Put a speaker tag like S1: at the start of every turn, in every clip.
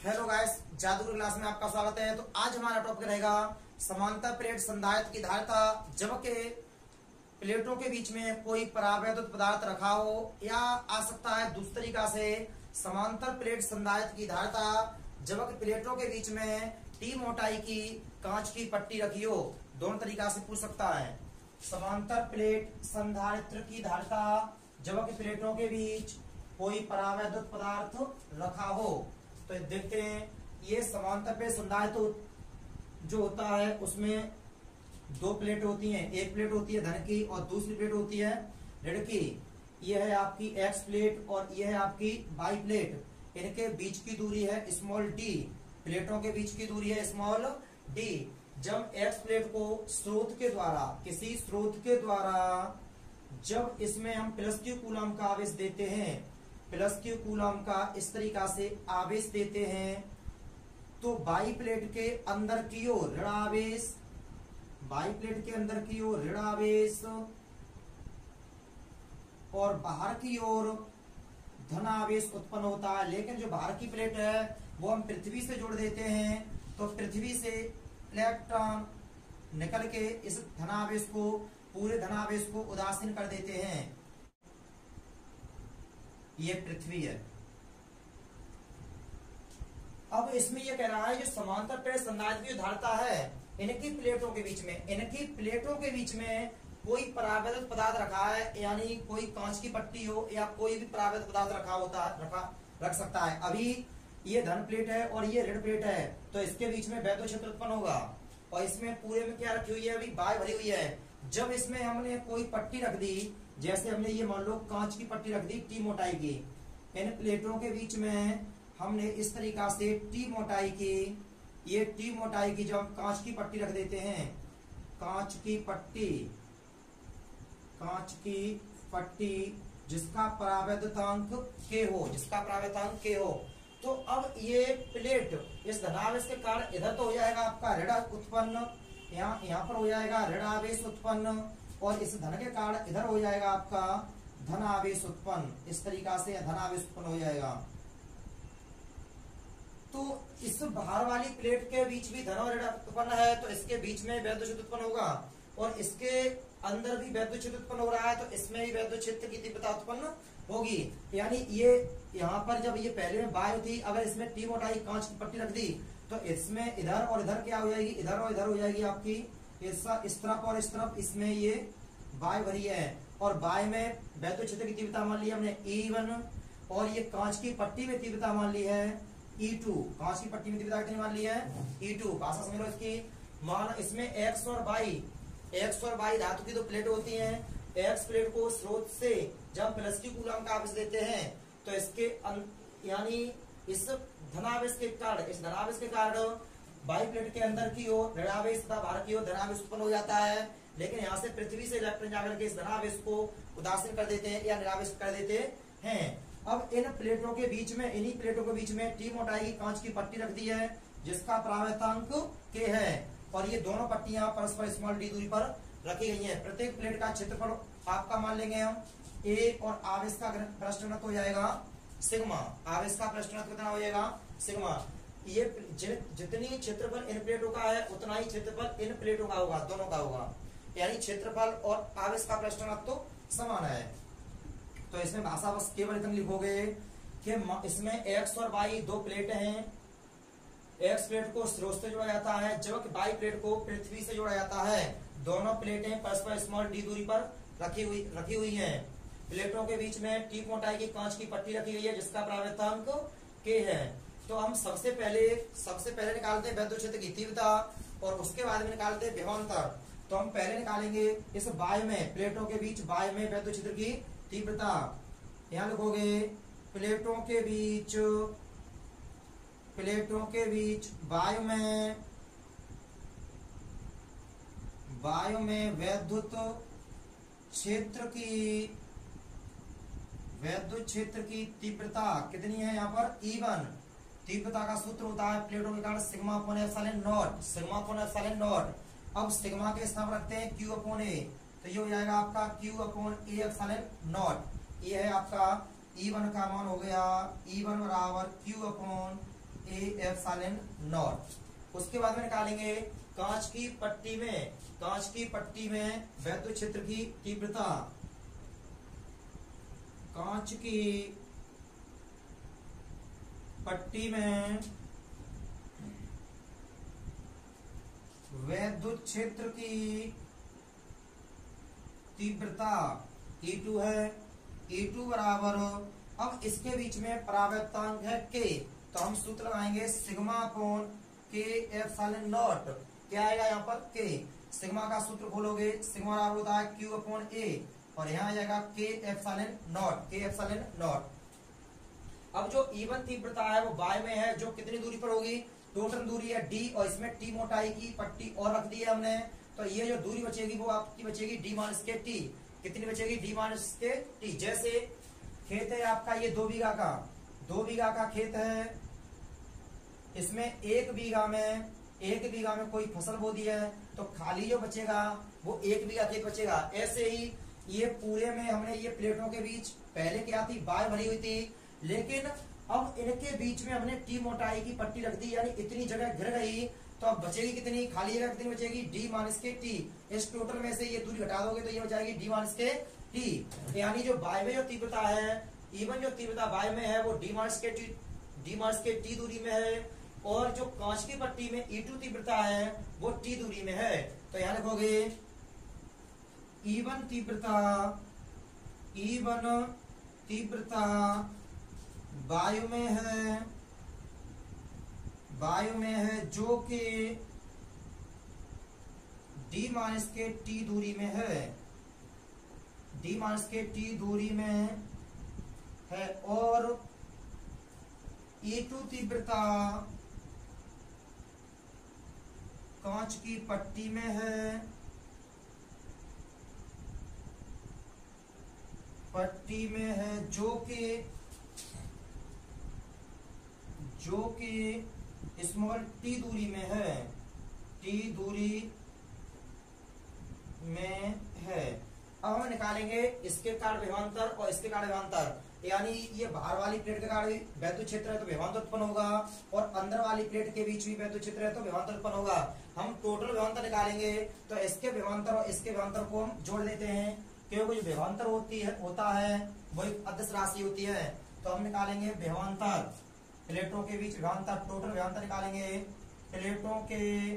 S1: Hello guys, जादू class में आपका स्वागत है। तो आज हमारा टॉपिक रहेगा समांतर प्लेट संधारित्र की धारिता जब के प्लेटों के बीच में कोई परावैद्युत पदार्थ रखा हो, या आ सकता है दूसरी तरीका से समांतर प्लेट संधारित्र की धारिता जब के प्लेटों के बीच में टी मोटाई की कांच की पट्टी रखी हो। दोनों तरीका से पूछ सकता है। समांतर प्लेट संधारित्र की धारिता जब के प्लेटों के बीच कोई परावैद्युत पदार्थ रखा हो। तो देखते हैं, ये समांतर प्लेट संधारित्र जो होता है उसमें दो प्लेट होती हैं। एक प्लेट होती है धन की और दूसरी प्लेट होती है ऋण की। यह है आपकी एक्स प्लेट और यह है आपकी वाई प्लेट। इनके बीच की दूरी है स्मॉल डी। प्लेटों के बीच की दूरी है स्मॉल डी। जब एक्स प्लेट को स्रोत के द्वारा, किसी स्रोत के द्वारा जब इसमें हम प्लस क्यू कूलम का आवेश देते हैं, प्लस क्यू कूलम का इस तरीका से आवेश देते हैं, तो बाई प्लेट के अंदर की ओर ऋण आवेश, बाई प्लेट के अंदर की ओर ऋण आवेश और बाहर की ओर धन आवेश उत्पन्न होता है। लेकिन जो बाहर की प्लेट है वो हम पृथ्वी से जोड़ देते हैं, तो पृथ्वी से इलेक्ट्रॉन निकल के इस धनावेश को, पूरे धनावेश को उदासीन कर देते हैं। ये पृथ्वी है। अब इसमें यह कह रहा है जो समांतर प्लेट संधारित्र की धारिता है, इनकी प्लेटों के बीच में, इनकी प्लेटों के बीच में कोई परावैद्युत पदार्थ रखा है, यानी कोई कांच की पट्टी हो या कोई भी परावैद्युत पदार्थ रखा होता है, रख सकता है। अभी ये धन प्लेट है और ये ऋण प्लेट है, तो इसके बीच में वैद्युत क्षेत्र उत्पन्न होगा। और इसमें पूरे में क्या रखी हुई है, अभी बाय भरी हुई है। जब इसमें हमने कोई पट्टी रख दी, जैसे हमने ये मान लो कांच की पट्टी रख दी टी मोटाई की, इन प्लेटों के बीच में हमने इस तरीका से टी मोटाई की, ये टी मोटाई की जब हम कांच की पट्टी रख देते हैं, कांच की पट्टी, कांच की पट्टी जिसका परावैद्युतांक के हो, जिसका परावैद्युतांक के हो, तो अब ये प्लेट इस धनावेश के कारण इधर तो हो जाएगा आपका ऋण उत्पन्न, यहाँ पर हो जाएगा ऋण आवेश उत्पन्न, और इस धन के कारण इधर हो जाएगा आपका धन आवेश उत्पन्न। इस तरीका से धन आवेश उत्पन्न हो जाएगा। तो इस बाहर वाली प्लेट के बीच भी धन और ऋण उत्पन्न है, तो इसके बीच में वैद्युत क्षेत्र उत्पन्न होगा, और इसके अंदर भी वैद्युत क्षेत्र उत्पन्न हो रहा है, तो इसमें भी वैद्युत क्षेत्र की तीव्रता उत्पन्न होगी। यानी ये यहाँ पर जब ये पहले में वायु थी, अगर इसमें टी मोटाई कांच की पट्टी रख दी, तो इसमें इधर और इधर क्या हो जाएगी, इधर और इधर हो जाएगी आपकी इस तरफ और इस तरफ, इसमें ये बाय भरी है। और बाय में वैद्युत क्षेत्र की तीव्रता मान ली हमने E1, और ये कांच की पट्टी में तीव्रता मान ली है E2। कांच की पट्टी में तीव्रता कितनी मान ली है, E2। भाषा समझ लो इसकी। मान इसमें एक्स और वाई धातु की दो प्लेट होती हैं। एक्स प्लेट को स्रोत से जब प्लस क्यू कूलम का आवेश देते हैं, तो इसके यानी इस धनावेश के कारण, इस धनावेश के कारण बाई प्लेट के अंदर की ओर ऋणावेश तथा बाहर की ओर धनावेश उत्पन्न हो जाता है। लेकिन यहाँ से पृथ्वी से इलेक्ट्रॉन जाकर के इस धनावेश को उदासीन कर देते हैं या निरावेश कर देते हैं। अब इन प्लेटों के बीच में, इन्हीं प्लेटों के बीच में टी मोटाई की कांच की पट्टी रख दी है, जिसका परावैद्युतांक के है, और ये दोनों पट्टियां परस्पर स्मॉल डी दूरी पर रखी गई हैं। प्रत्येक प्लेट का क्षेत्रफल आपका मान लेंगे हम ए, और आवेश का पृष्ठ घनत्व हो जाएगा सिग्मा। आवेश का पृष्ठ घनत्व कितना हो जाएगा, सिग्मा। ये जितनी क्षेत्रफल इन प्लेटों का है, उतना ही क्षेत्रफल इन प्लेटों का होगा, दोनों का होगा। यानी क्षेत्रफल और आवेश का पृष्ठ घनत्व समान है। तो इसमें भाषा बस केवल इतना लिखोगे कि इसमें एक्स और वाई दो प्लेट हैं। एक्स प्लेट को स्रोत से जोड़ा जाता है, जबकि वाई प्लेट को पृथ्वी से जोड़ा जाता है। दोनों प्लेटें परस्पर स्मॉल डी दूरी पर रखी हुई हैं। प्लेटों के बीच में टी मोटाई की कांच की पट्टी रखी गई है, जिसका परावैद्युतांक के है। तो हम सबसे पहले निकालते हैं वैद्युत क्षेत्र की तीव्रता, और उसके बाद में निकालते हैं विभवांतर। तो हम पहले निकालेंगे इस बाय में, प्लेटों के बीच बाय में वैद्युत क्षेत्र की तीव्रता। यहां लिखोगे प्लेटों के बीच वायु में वैद्युत क्षेत्र की तीव्रता कितनी है, यहाँ पर E1। तीव्रता का सूत्र होता है प्लेटों के कारण sigma upon epsilon naught, sigma upon epsilon naught. अब सिग्मा के स्थान रखते हैं Q अपॉन A, तो ये हो जाएगा आपका Q upon A epsilon naught. ये है आपका E1 का मान हो गया, E1 बराबर Q upon A epsilon naught. उसके बाद में निकालेंगे कांच की पट्टी में वैद्युत क्षेत्र की तीव्रता, कांच की पट्टी में वैद्युत क्षेत्र की तीव्रता E2 है। E2 बराबर, अब इसके बीच में परावर्तांक है K, तो हम सूत्र लगाएंगे sigma upon K epsilon naught. क्या आएगा यहाँ पर K, सिग्मा का सूत्र खोलोगे, सिग्मा बराबर होता है Q अपॉन A, और यहाँ आ जाएगा K एप्सिलॉन नॉट। अब जो E1 तीव्रता है वो y में है, जो कितनी दूरी पर होगी, टोटल दूरी है d, और इसमें t मोटाई की पट्टी और रख दी है हमने, तो ये जो दूरी बचेगी वो आपकी बचेगी d माइनस के t। कितनी बचेगी, d माइनस के t। जैसे खेत है आपका ये 2 बीघा का खेत है, इसमें 1 बीघा में कोई फसल बो दी है, तो खाली जो बचेगा वो 1 बीघा खेत बचेगा। ऐसे ही ये पूरे में हमने ये प्लेटों के बीच पहले क्या थी, बाय भरी हुई थी, लेकिन अब इनके बीच में हमने टी मोटाई की पट्टी रख दी, यानी इतनी जगह घिर गई, तो अब बचेगी कितनी, खाली जगह कितनी बचेगी, डी माइनस के टी। इस टोटल में से ये दूरी घटा दोगे तो ये बचाएगी डी माइनस के टी। यानी जो बाय में जो तीव्रता है, इवन जो तीव्रता बाय में है वो डी माइनस के टी दूरी में है, और जो कांच की पट्टी में E2 तीव्रता है वो टी दूरी में है। तो यहां लिखोगे E1 तीव्रता वायु में है जो कि d माइनस के टी दूरी में है, और E2 तीव्रता कांच की पट्टी में है, जो कि स्मॉल टी दूरी में है। अब हम निकालेंगे इसके कारण विभवांतर और इसके कारण विभवांतर, यानी ये बाहर वाली प्लेट के कारण वैद्युत क्षेत्र है तो विभवांतर उत्पन्न होगा, और अंदर वाली प्लेट के बीच भी वैद्युत क्षेत्र है तो विभवांतर उत्पन्न होगा। हम टोटल विभवांतर निकालेंगे, तो इसके विभवांतर और इसके विभवांतर को हम जोड़ लेते हैं, क्योंकि जो विभवांतर होता है वो एक अदिश राशि होती है। तो हम निकालेंगे विभवांतर, प्लेटों के बीच विभवांतर, टोटल विभवांतर निकालेंगे, प्लेटों के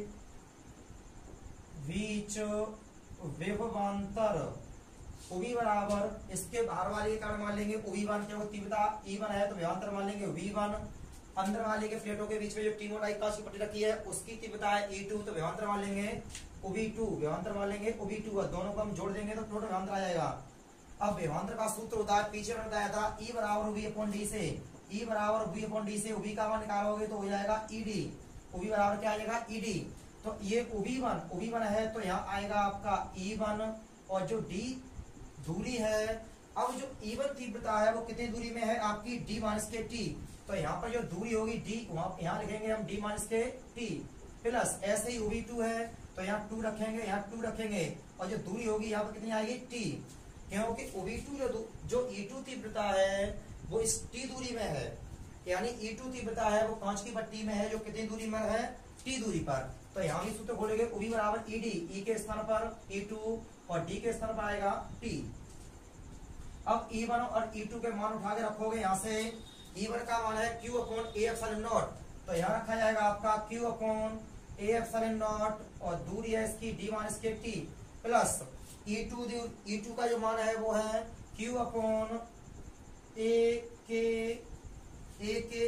S1: बीच विभवांतर उभी बराबर, इसके बाहर वाले के कारण मान लेंगे उभी1, क्योंकि तीव्रता E1 है तो विभवांतर मान लेंगे V1। अंदर वाले के प्लेटों के बीच में जो टी मोटाई कांच की पट्टी रखी है उसकी तीव्रता है E2, तो विभवांतर मान लेंगे उभी2, और दोनों को हम जोड़ देंगे तो टोटल विभवांतर आ जाएगा। अब विभवांतर का सूत्र होता है, पीछे मैंने बताया था, E बराबर V अपॉन डी से उभी का मान निकालोगे तो हो जाएगा ED, उभी बराबर क्या आ जाएगा ED। तो ये उभी1 है तो यहाँ आएगा आपका E1, और जो D दूरी है, अब जो E1 तीव्रता है वो कितनी दूरी में है आपकी, D माइनस के T, तो यहाँ पर जो दूरी होगी D, यहाँ लिखेंगे हम D minus K T plus, ऐसे ही उभी2 है तो यहाँ 2 रखेंगे, और जो दूरी होगी यहाँ पर कितनी आएगी T, क्योंकि उभी2 जो E2 तीव्रता है वो इस T दूरी में है, यानी E2 तीव्रता है वो कांच की पट्टी में है जो कितनी दूरी में है, T दूरी पर। तो यहाँ भी सूत्र खोलेंगे, उभी बराबर ED, E के स्थान पर E2 और D के स्थान पर आएगा T। अब E1 और E2 के मान उठा के रखोगे, यहाँ से E1 का मान है Q upon A epsilon naught, तो यहाँ रखा जाएगा आपका Q upon A epsilon naught, और दूरी है इसकी D minus K T plus E2 का जो मान है वो है Q upon A K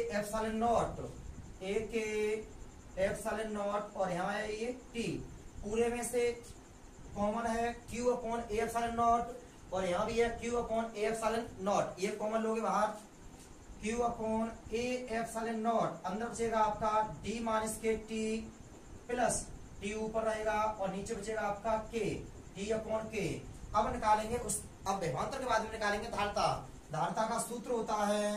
S1: epsilon naught, और यहाँ है ये T, पूरे में से कॉमन है Q upon A epsilon naught, और यहाँ भी है Q upon A epsilon naught, ये कॉमन लोगे बाहर, Q upon A epsilon naught, अंदर बचेगा आपका D minus K T plus T ऊपर रहेगा, और नीचे बचेगा आपका K, T अपॉन K। अब निकालेंगे अब विभवांतर के बाद में निकालेंगे धारिता का सूत्र होता है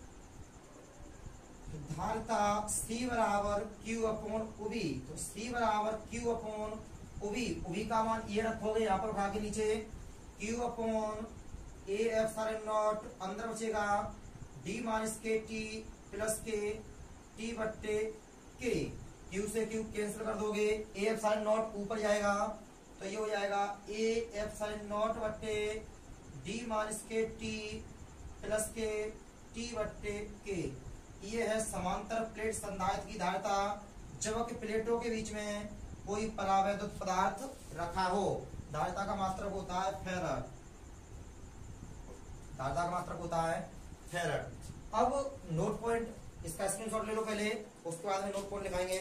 S1: धारिता C बराबर Q अपॉन उभी, तो C बराबर Q अपॉन उभी का मान ये रखोगे यहाँ पर उठा के नीचे, Q upon A epsilon naught, अंदर बचेगा D minus K T plus K, T बट्टे के, क्यू से क्यू कैंसिल कर दोगे, ए एप्सिलॉन नॉट ऊपर जाएगा तो ये हो जाएगा ए एप्सिलॉन नॉट बट्टे D minus K T plus K T बट्टे के। ये है समांतर प्लेट संधारित्र की धारिता जब कि प्लेटों के बीच में कोई परावैद्युत पदार्थ रखा हो। धारिता का मात्रक होता है फेरड, धारिता का मात्रक होता है फेरड। अब नोट पॉइंट, इसका स्क्रीनशॉट ले लो पहले, उसके बाद में नोट पॉइंट लिखाएंगे।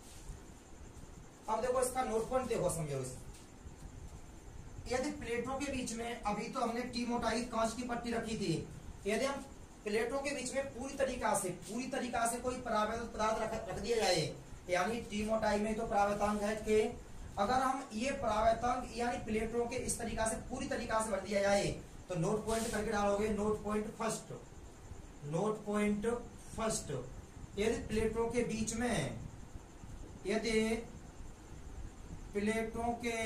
S1: अब देखो इसका नोट पॉइंट देखो, समझो इस यदि प्लेटों के बीच में, अभी तो हमने टी मोटाई कांच की पट्टी रखी थी, यदि हम प्लेटों के बीच में पूरी तरीका से कोई परावैद्युत पदार्थ रख दिया जाए, यानी टी मोटाई में तो परावैतांक है के, अगर हम ये परावैतांक यानी प्लेटों के इस तरीका से पूरी तरीका से भर दिया जाए तो नोट पॉइंट करके डालोगे। नोट पॉइंट फर्स्ट, यदि प्लेटों के बीच में, यदि प्लेटों के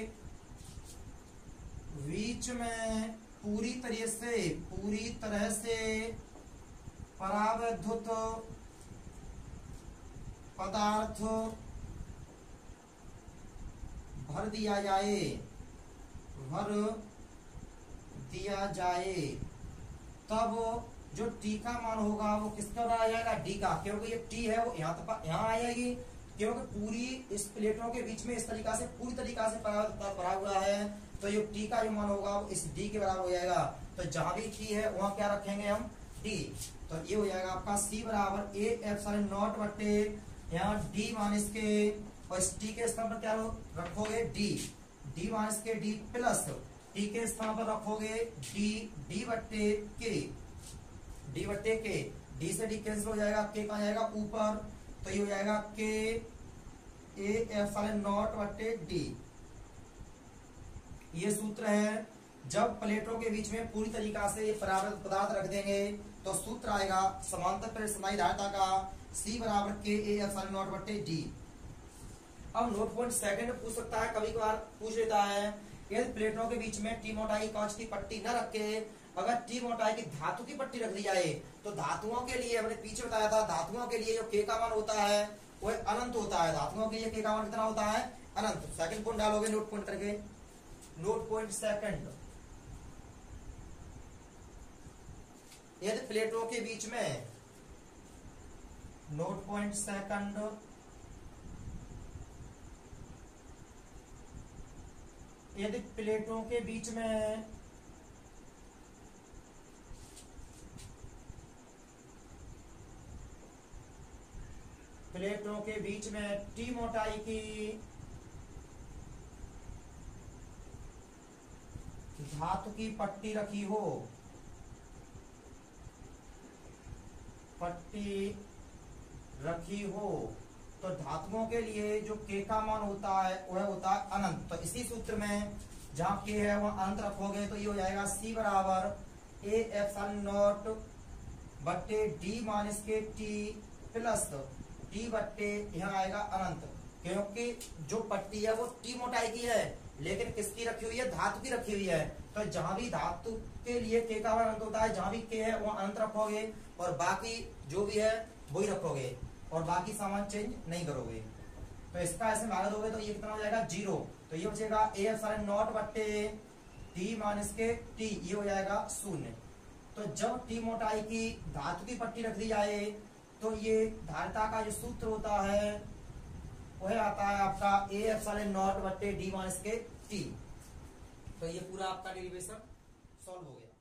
S1: बीच में पूरी तरह से परावैद्युत पदार्थ भर दिया जाए तब जो टी का मान होगा वो किसका आ जाएगा, डी का, क्योंकि ये टी है वो यहाँ आ जाएगी, क्योंकि पूरी इस प्लेटों के बीच में इस तरीका से पूरी तरीका से भरा हुआ है, तो ये टी का जो मान होगा वो इस डी के बराबर हो जाएगा। तो जहां भी टी है वहां क्या रखेंगे हम, डी। तो ये हो जाएगा आपका सी बराबर ए एप्सिलॉन नॉट बट्टे यहाँ डी माइनस के, और इस टी के स्थान पर क्या रखोगे, D minus K D plus T के स्थान पर रखोगे डी बट्टे के, डी से डी कैंसिल हो जाएगा, के कहा जाएगा ऊपर, तो ये हो जाएगा के ए एप्सिलॉन नॉट बट्टे डी। ये सूत्र है, जब प्लेटों के बीच में पूरी तरीका से परावैद्युत पदार्थ रख देंगे तो सूत्र आएगा समांतर प्लेट संधारित्र धारिता का C बराबर के ए एप्सिलॉन नॉट बट्टे डी। अब नोट पॉइंट सेकंड पूछ सकता है, कभी कभार पूछ लेता है, यदि प्लेटों के बीच में टी मोटाई कांच की पट्टी न रखे, अगर टी मोटाई की धातु की पट्टी रख दी जाए तो धातुओं के लिए हमने पीछे बताया था, धातुओं के लिए जो के का मान होता है वो अनंत होता है, धातुओं के लिए के का मान कितना होता है, अनंत। सेकंड पॉइंट डालोगे नोट पॉइंट करके, नोट पॉइंट सेकंड, यदि प्लेटों के बीच में, नोट पॉइंट सेकंड, यदि प्लेटों के बीच में टी मोटाई की धातु की पट्टी रखी हो, तो धातुओं के लिए जो के का मान होता है वह होता है अनंत। तो इसी सूत्र में जहां के है वह अनंत रखोगे तो ये हो जाएगा सी बराबर ए एप्सिलॉन नॉट बट्टे D minus K T plus T बट्टे यहाँ आएगा अनंत, क्योंकि जो पट्टी है वो टी मोटाई की है लेकिन किसकी रखी हुई है, धातु की रखी हुई है। तो जहां भी धातु के लिए के का मान अनंत होता है, जहां भी के है वहां अनंत रखोगे और बाकी जो भी है वही रखोगे और बाकी सामान चेंज नहीं करोगे। तो इसका ऐसे भाग दोगे तो ये कितना हो जाएगा, 0। तो ये बचेगा ए एप्सिलॉन नॉट बट्टे टी माइनस के टी, ये हो जाएगा 0। तो जब टी मोटाई की धातु की पट्टी रख दी जाए तो ये धारिता का जो सूत्र होता है वह आता है आपका ए एप्सिलॉन नॉट बट्टे डी माइनस के टी। तो ये पूरा आपका डेरिवेशन सॉल्व हो गया।